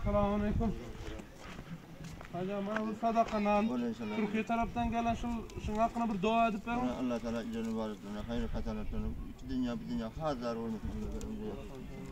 Selamünaleyküm. Hocam bana bu sadakadan Türkiye taraftan gelen şunun hakkında bir dua edip verin. Allah Teala icranı var etsin. Hayır hasenatını. İki dünya bir dünya hazır olmasın.